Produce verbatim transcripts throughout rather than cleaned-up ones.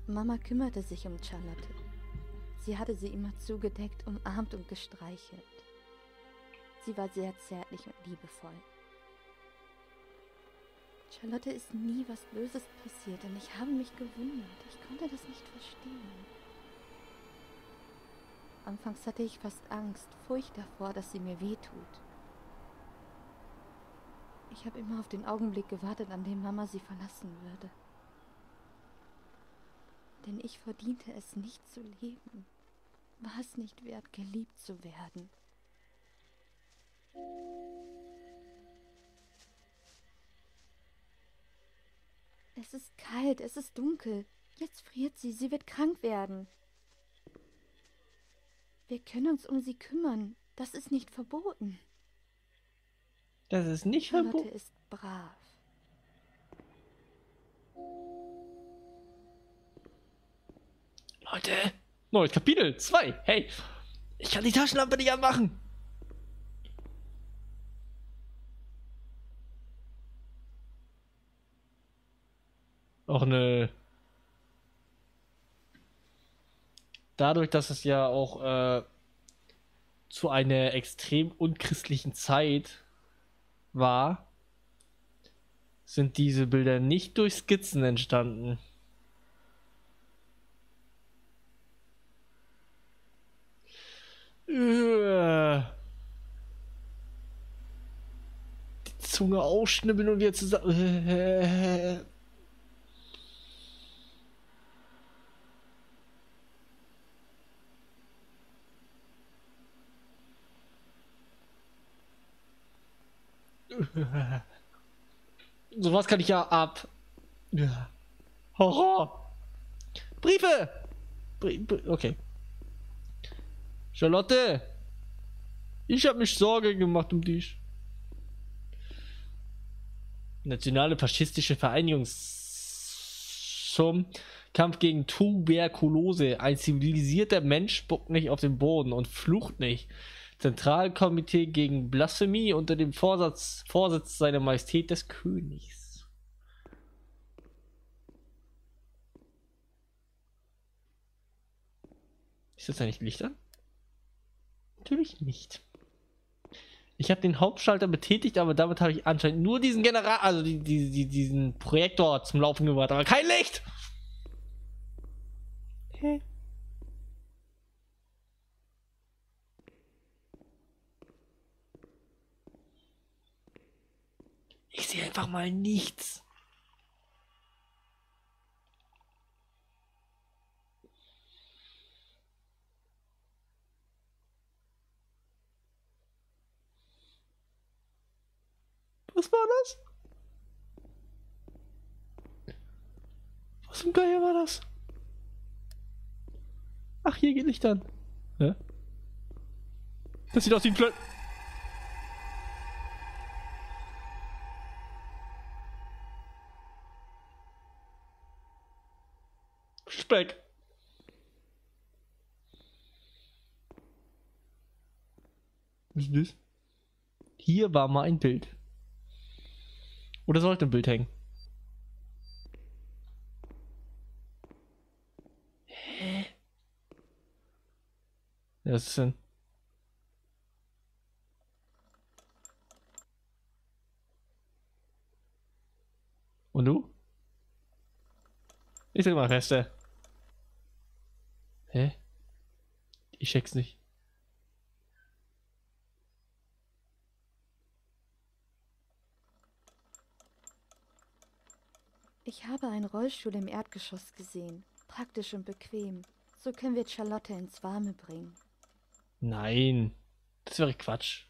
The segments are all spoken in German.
Mama kümmerte sich um Charlotte. Sie hatte sie immer zugedeckt, umarmt und gestreichelt. Sie war sehr zärtlich und liebevoll. Charlotte ist nie was Böses passiert und ich habe mich gewundert. Ich konnte das nicht verstehen. Anfangs hatte ich fast Angst, Furcht davor, dass sie mir wehtut. Ich habe immer auf den Augenblick gewartet, an dem Mama sie verlassen würde. Denn ich verdiente es nicht zu leben. War es nicht wert, geliebt zu werden. Es ist kalt, es ist dunkel. Jetzt friert sie, sie wird krank werden. Wir können uns um sie kümmern. Das ist nicht verboten. Das ist nicht Charlotte verboten. ist brav. Leute, neues Kapitel zwei. Hey, ich kann die Taschenlampe nicht anmachen. Auch eine. Dadurch, dass es ja auch äh, zu einer extrem unchristlichen Zeit war, sind diese Bilder nicht durch Skizzen entstanden. Äh. Die Zunge ausschnibbeln und wieder zusammen. Äh. Sowas kann ich ja ab. Horror. Briefe. Brie Brie okay. Charlotte. Ich habe mich Sorge gemacht um dich. Nationale faschistische Vereinigung zum Kampf gegen Tuberkulose. Ein zivilisierter Mensch spuckt nicht auf den Boden und flucht nicht. Zentralkomitee gegen Blasphemie unter dem Vorsatz, Vorsitz seiner Majestät des Königs. Ist das eigentlich Licht an? Natürlich nicht. Ich habe den Hauptschalter betätigt, aber damit habe ich anscheinend nur diesen General, also die, die, die, diesen Projektor zum Laufen gebracht, aber kein Licht! Hä? Ich sehe einfach mal nichts. Was war das? Was zum Geier war das? Ach, hier geht Licht an. Hä? Das sieht aus wie ein Plö... Speck. Was ist das? Hier war mal ein Bild. Oder sollte ein Bild hängen? Hä? Ja, was ist denn? Und du? Ich sag mal Reste. Hä? Ich check's nicht. Ich habe einen Rollstuhl im Erdgeschoss gesehen. Praktisch und bequem. So können wir Charlotte ins Warme bringen. Nein. Das wäre Quatsch.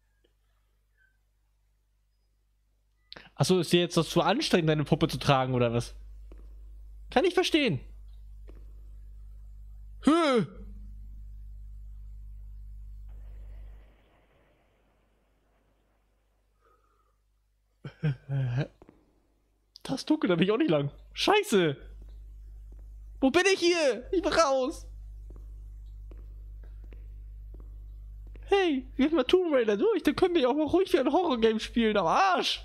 Achso, ist dir jetzt das zu anstrengend, deine Puppe zu tragen, oder was? Kann ich verstehen. Höh! Das dunkel, da bin ich auch nicht lang. Scheiße! Wo bin ich hier? Ich bin raus! Hey, wir haben mal Tomb Raider durch, dann können wir ja auch mal ruhig wie ein Horror-Game spielen, am Arsch!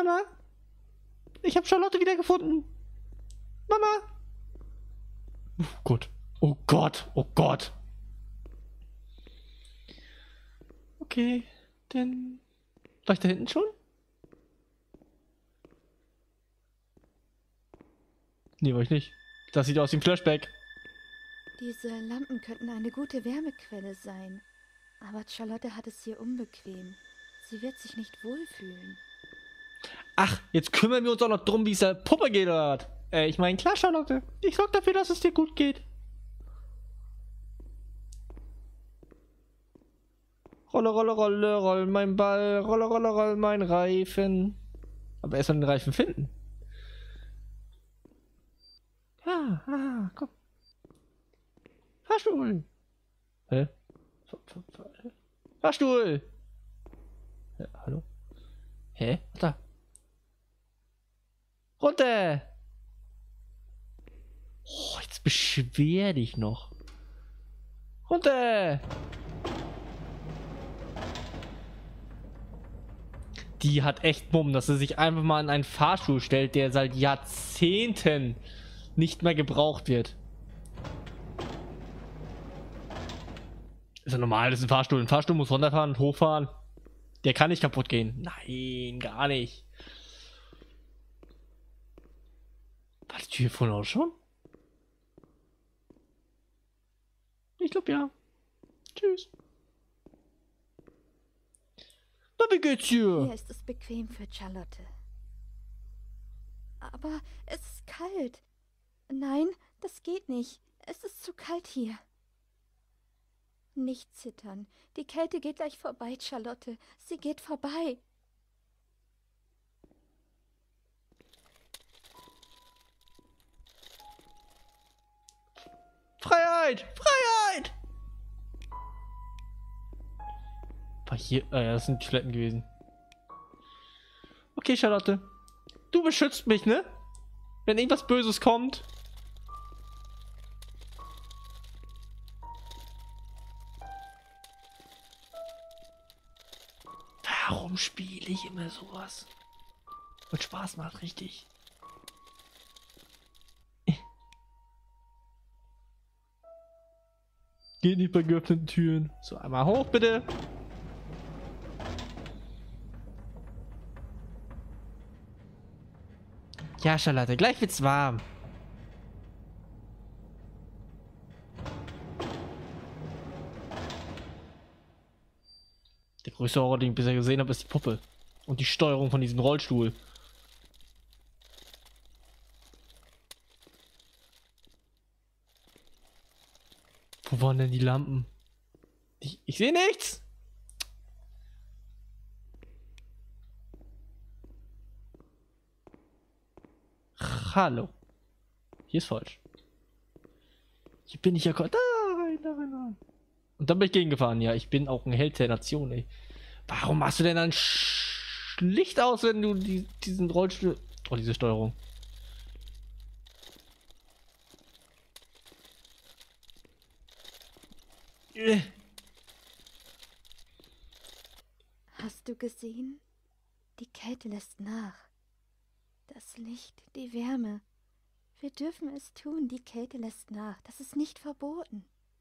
Mama? Ich habe Charlotte wiedergefunden. Mama! Oh Gott. Oh Gott. Oh Gott. Okay, dann... War ich da hinten schon? Nee, war ich nicht. Das sieht aus wie ein Flashback. Diese Lampen könnten eine gute Wärmequelle sein. Aber Charlotte hat es hier unbequem. Sie wird sich nicht wohlfühlen. Ach, jetzt kümmern wir uns auch noch drum, wie es der Puppe geht, oder was? Äh, ich meine, klar, Charlotte. Ich sorge dafür, dass es dir gut geht. Rolle, Rolle, Rolle, roll mein Ball. Rolle, Rolle, roll mein Reifen. Aber erst mal den Reifen finden. Ah, ah, komm. Fahrstuhl. Hä? Fahrstuhl. Ja, hallo? Hä? Was da? Runter! Oh, jetzt beschwer dich noch. Runter! Die hat echt Mumm, dass sie sich einfach mal in einen Fahrstuhl stellt, der seit Jahrzehnten nicht mehr gebraucht wird. Ist ja normal, das ist ein Fahrstuhl. Ein Fahrstuhl muss runterfahren und hochfahren. Der kann nicht kaputt gehen. Nein, gar nicht. War die Tür vorhin auch schon? Ich glaube ja. Tschüss. Na, wie geht's dir? Hier ist es bequem für Charlotte. Aber es ist kalt. Nein, das geht nicht. Es ist zu kalt hier. Nicht zittern. Die Kälte geht gleich vorbei, Charlotte. Sie geht vorbei. Freiheit! Freiheit! War hier... Ah ja, das sind Toiletten gewesen. Okay, Charlotte. Du beschützt mich, ne? Wenn irgendwas Böses kommt. Warum spiele ich immer sowas? Und Spaß macht, richtig. Geht nicht bei geöffneten Türen. So, einmal hoch, bitte. Ja, Charlotte, gleich wird's warm. Der größte Horror, den ich bisher gesehen habe, ist die Puppe. Und die Steuerung von diesem Rollstuhl. Wo waren denn die Lampen? Ich, ich sehe nichts! Hallo. Hier ist falsch. Hier bin ich ja... Da rein, da rein, da rein. Und dann bin ich gegengefahren. Ja, ich bin auch ein Held der Nation, ey. Warum machst du denn dann Sch Licht aus, wenn du die, diesen Rollstuhl... Oh, diese Steuerung. Äh. Hast du gesehen? Die Kälte lässt nach. Das Licht, die Wärme. Wir dürfen es tun, die Kälte lässt nach. Das ist nicht verboten.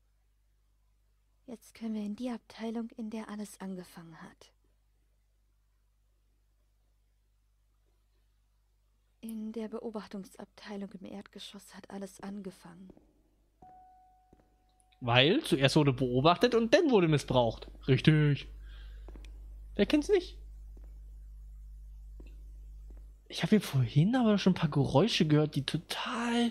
Jetzt können wir in die Abteilung, in der alles angefangen hat. In der Beobachtungsabteilung im Erdgeschoss hat alles angefangen. Weil zuerst wurde beobachtet und dann wurde missbraucht. Richtig. Wer kennt's nicht? Ich habe hier vorhin aber schon ein paar Geräusche gehört, die total...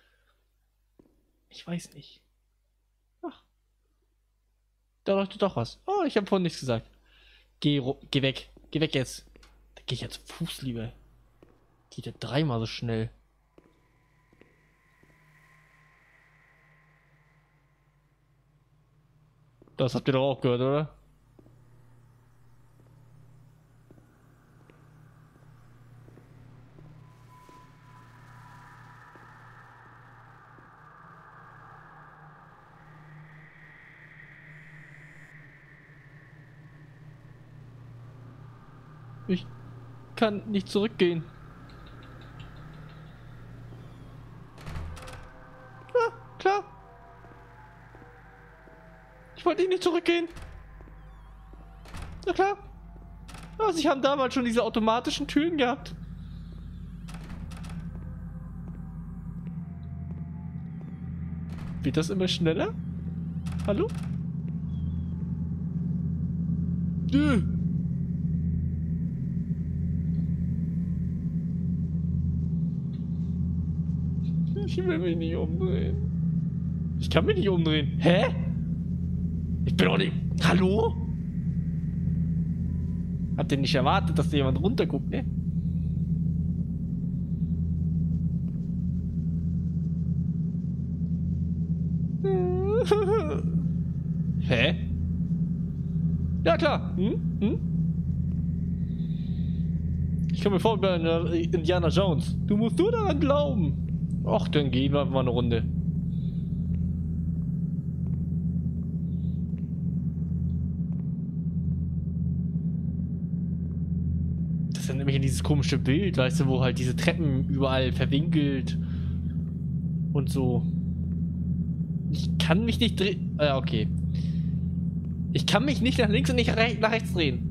Ich weiß nicht. Ach. Da leuchtet doch was. Oh, ich habe vorhin nichts gesagt. Geh, geh weg. Geh weg jetzt. Da gehe ich ja zu Fuß lieber. Geht ja dreimal so schnell. Das habt ihr doch auch gehört, oder? Ich. kann nicht zurückgehen. Ja, klar. Ich wollte nicht zurückgehen. Na klar. Ja, sie haben damals schon diese automatischen Türen gehabt. Wird das immer schneller? Hallo? Nö. Ich will mich nicht umdrehen. Ich kann mich nicht umdrehen. Hä? Ich bin doch nicht... Hallo? Habt ihr nicht erwartet, dass da jemand runterguckt, ne? Hä? Ja, klar. Hm? Hm? Ich komme mir vor wie Indiana Jones. Du musst nur daran glauben. Ach, dann gehen wir mal eine Runde. Das ist dann nämlich in dieses komische Bild, weißt du, wo halt diese Treppen überall verwinkelt und so. Ich kann mich nicht drehen. Äh, okay. Ich kann mich nicht nach links und nicht rech nach rechts drehen.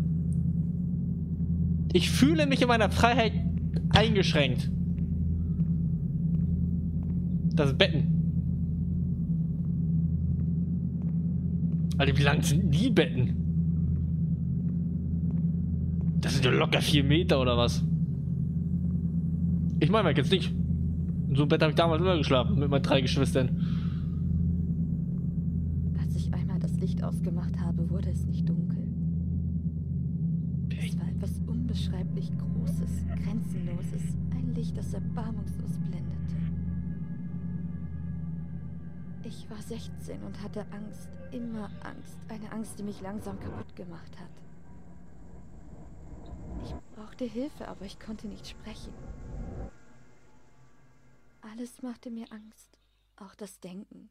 Ich fühle mich in meiner Freiheit eingeschränkt. Das Betten. Alter, wie lang sind die Betten? Das sind ja locker vier Meter oder was? Ich meine jetzt nicht. In so einem Bett habe ich damals immer geschlafen mit meinen drei Geschwistern. Als ich einmal das Licht ausgemacht habe, wurde es nicht dunkel. Es war etwas unbeschreiblich Großes, Grenzenloses, ein Licht, das erbarmungslos blendete. Ich war sechzehn und hatte Angst, immer Angst, eine Angst, die mich langsam kaputt gemacht hat. Ich brauchte Hilfe, aber ich konnte nicht sprechen. Alles machte mir Angst, auch das Denken.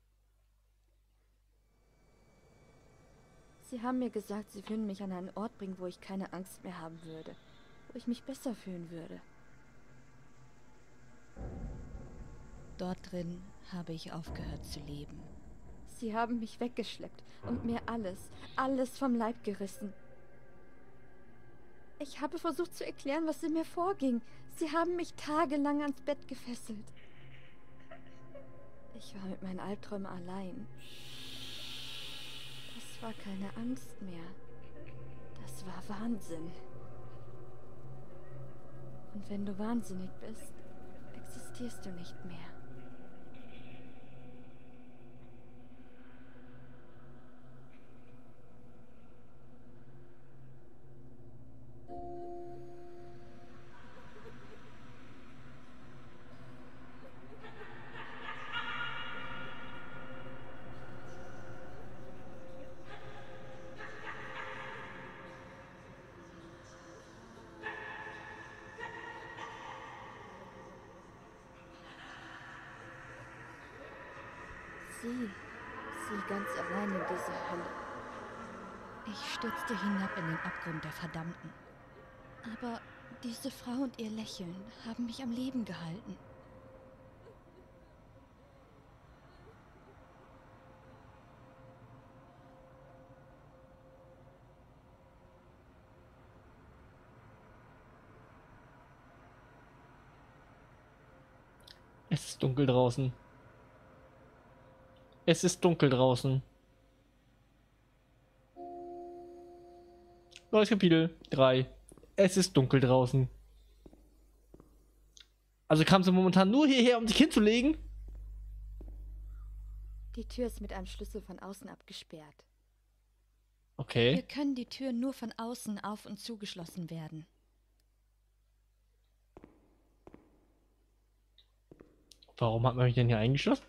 Sie haben mir gesagt, sie würden mich an einen Ort bringen, wo ich keine Angst mehr haben würde, wo ich mich besser fühlen würde. Dort drin habe ich aufgehört zu leben. Sie haben mich weggeschleppt und mir alles, alles vom Leib gerissen. Ich habe versucht zu erklären, was in mir vorging. Sie haben mich tagelang ans Bett gefesselt. Ich war mit meinen Albträumen allein. Das war keine Angst mehr. Das war Wahnsinn. Und wenn du wahnsinnig bist, existierst du nicht mehr. Sie, sie ganz allein in dieser Hölle. Ich stürzte hinab in den Abgrund der Verdammten. Aber diese Frau und ihr Lächeln haben mich am Leben gehalten. Es ist dunkel draußen. Es ist dunkel draußen. Neues Kapitel drei. Es ist dunkel draußen. Also kam sie momentan nur hierher, um sich hinzulegen? Die Tür ist mit einem Schlüssel von außen abgesperrt. Okay. Hier können die Türen nur von außen auf und zugeschlossen werden. Warum hat man mich denn hier eingeschlossen?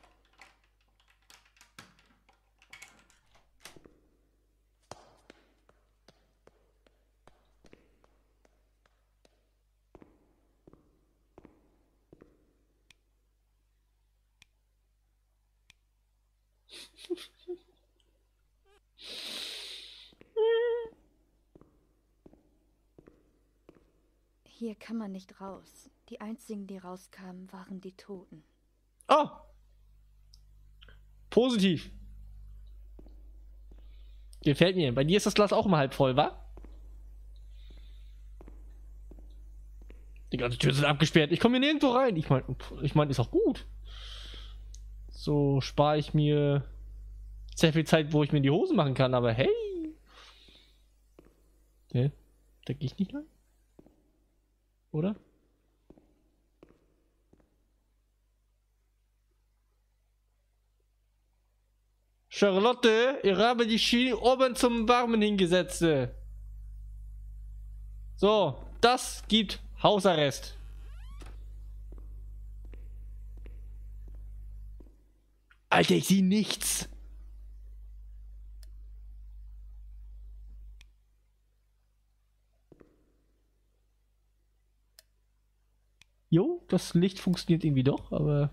Hier kann man nicht raus. Die einzigen, die rauskamen, waren die Toten. Oh! Positiv. Gefällt mir. Bei dir ist das Glas auch immer halb voll, wa? Die ganze Tür sind abgesperrt. Ich komme hier nirgendwo rein. Ich meine, ich mein, ist auch gut. So spare ich mir sehr viel Zeit, wo ich mir die Hose machen kann. Aber hey. Hä? Da gehe ich nicht lang? Oder? Charlotte, ich habe die Schiene oben zum Warmen hingesetzt. So, das gibt Hausarrest. Alter, ich sehe nichts. Jo, das Licht funktioniert irgendwie doch, aber...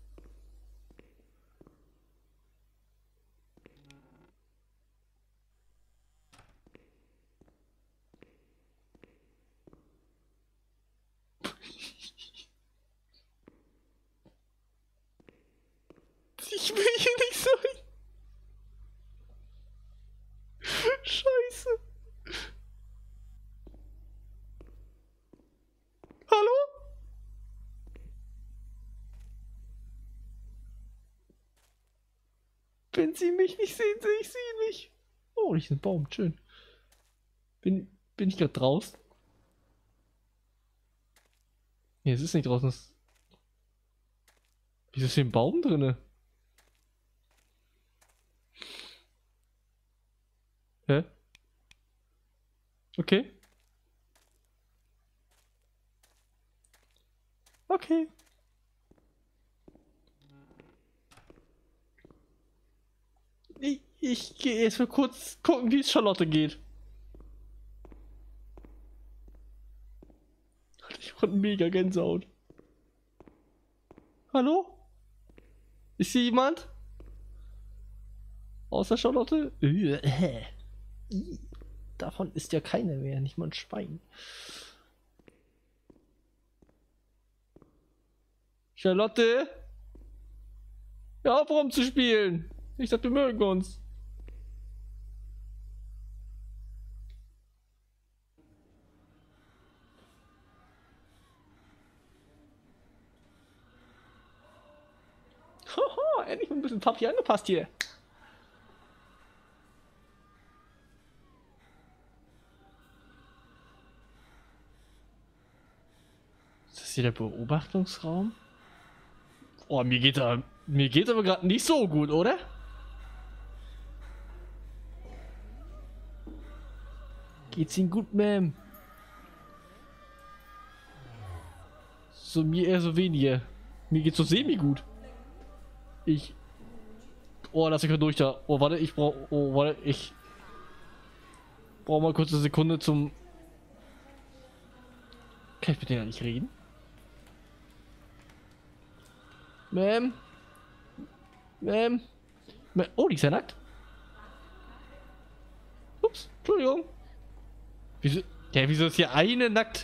Ich will hier nicht sein. Scheiße. Hallo? Wenn Sie mich nicht sehen, sehe ich Sie nicht. Oh, hier ist ein Baum, schön. Bin, bin ich gerade draußen? Nee, es ist nicht draußen. Es... Wieso ist hier ein Baum drinne? Hä? Okay. Okay. Ich, ich gehe jetzt mal kurz gucken, wie es Charlotte geht. Ich hatte mega Gänsehaut. Hallo? Ist hier jemand? Außer Charlotte? Davon ist ja keiner mehr, nicht mal ein Schwein. Charlotte? Ja, auf rumzuspielen. Ich dachte, wir mögen uns. Haha, endlich mal ein bisschen Papier angepasst hier. Ist das hier der Beobachtungsraum? Oh, mir geht da, mir geht aber gerade nicht so gut, oder? Geht's Ihnen gut, Ma'am? So, mir eher so weniger. Mir geht's so semi gut. Ich... Oh, lass ich mal durch da. Oh, warte, ich brauch... Oh, warte, ich... Brauch mal kurz eine Sekunde zum... Kann ich mit denen nicht reden? Ma'am? Ma'am? Ma oh, die ist ja nackt. Ups, Entschuldigung. Wieso? Ja, wieso ist hier eine nackt?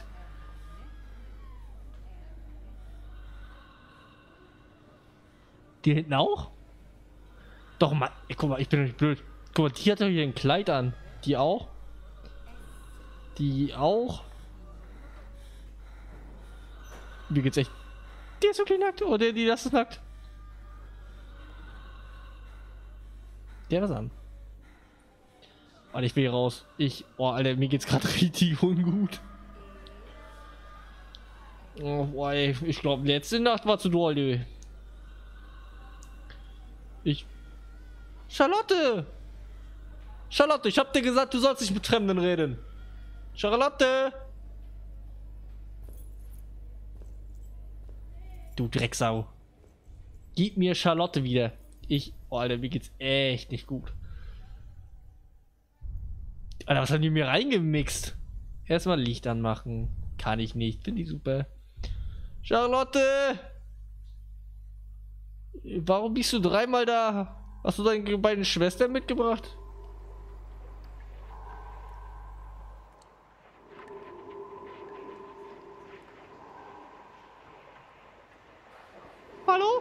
Die hinten auch? Doch mal, guck mal, ich bin nicht blöd. Guck mal, die hat doch hier ein Kleid an. Die auch? Die auch? Wie geht's echt? Der ist wirklich nackt oder die, das ist nackt? Der was an? Alter, ich will hier raus. Ich, oh Alter, mir geht's gerade richtig ungut. Oh, boah, ey, ich glaube, letzte Nacht war zu doll, ey. Ich... Charlotte! Charlotte, ich hab dir gesagt, du sollst nicht mit Fremden reden. Charlotte! Du Drecksau. Gib mir Charlotte wieder. Ich... Oh, Alter, mir geht's echt nicht gut. Alter, was haben die mir reingemixt? Erstmal Licht anmachen. Kann ich nicht. Finde ich super. Charlotte! Warum bist du dreimal da? Hast du deine beiden Schwestern mitgebracht? hallo?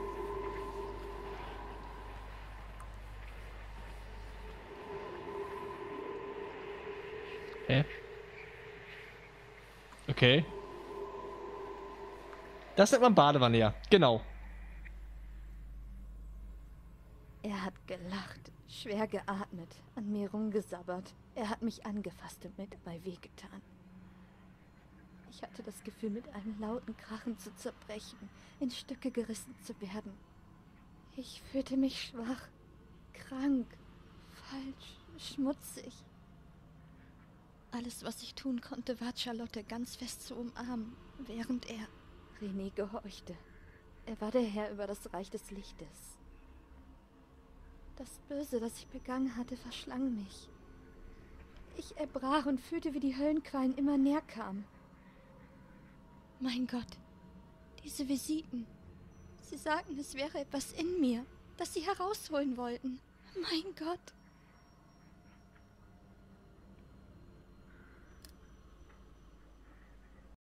Hä? Okay. Das nennt man Badewanne, ja. Genau. Er hat gelacht, schwer geatmet, an mir rumgesabbert. Er hat mich angefasst und mir dabei wehgetan. Ich hatte das Gefühl, mit einem lauten Krachen zu zerbrechen, in Stücke gerissen zu werden. Ich fühlte mich schwach, krank, falsch, schmutzig. Alles, was ich tun konnte, war, Charlotte ganz fest zu umarmen, während er... René gehorchte. Er war der Herr über das Reich des Lichtes. Das Böse, das ich begangen hatte, verschlang mich. Ich erbrach und fühlte, wie die Höllenqualen immer näher kamen. Mein Gott, diese Visiten. Sie sagten, es wäre etwas in mir, das sie herausholen wollten. Mein Gott.